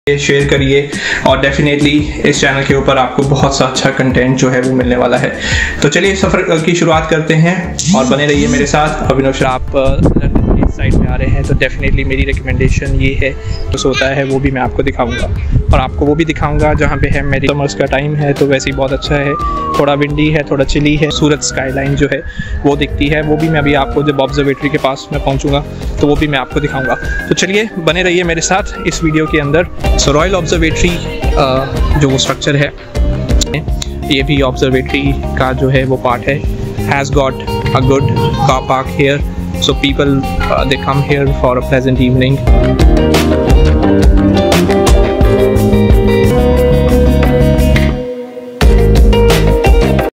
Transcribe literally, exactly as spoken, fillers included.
Share करिए और definitely इस चैनल के ऊपर आपको बहुत सा अच्छा कंटेंट जो है वो मिलने वाला है। तो चलिए सफ़र की शुरुआत करते हैं और बने रहिए मेरे साथ। अभिनव, आप लंदन की साइड में आ रहे हैं तो डेफिनेटली मेरी रिकमेंडेशन ये है, जो होता है वो भी मैं आपको दिखाऊंगा और आपको वो भी दिखाऊंगा जहाँ पे है मेरी समर्स का टाइम है तो वैसे ही बहुत अच्छा है, थोड़ा विंडी है, थोड़ा चिली है, सूरत स्काईलाइन जो है वो दिखती है, वो भी मैं अभी आपको जब ऑब्जर्वेटरी के पास में पहुँचूँगा तो वो भी मैं आपको दिखाऊंगा। तो चलिए बने रहिए मेरे साथ इस वीडियो के अंदर। सो रॉयल ऑब्जर्वेटरी जो वो स्ट्रक्चर है, ये भी ऑब्जर्वेटरी का जो है वो पार्ट है, has got a good car park here, so people they come here for a pleasant evening.